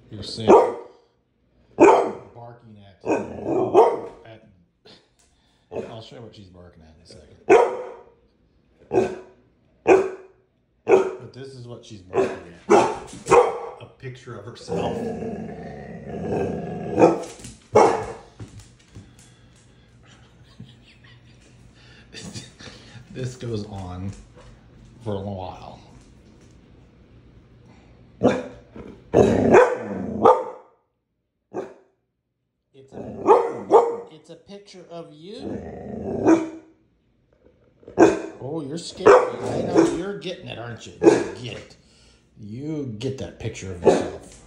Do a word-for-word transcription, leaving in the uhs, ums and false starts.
You're saying barking at, at. I'll show you what she's barking at in a second. But this is what she's barking at. A picture of herself. This goes on for a while. It's a, it's a picture of you. Oh, you're scared. I know you're getting it, aren't you? You get it. You get that picture of yourself.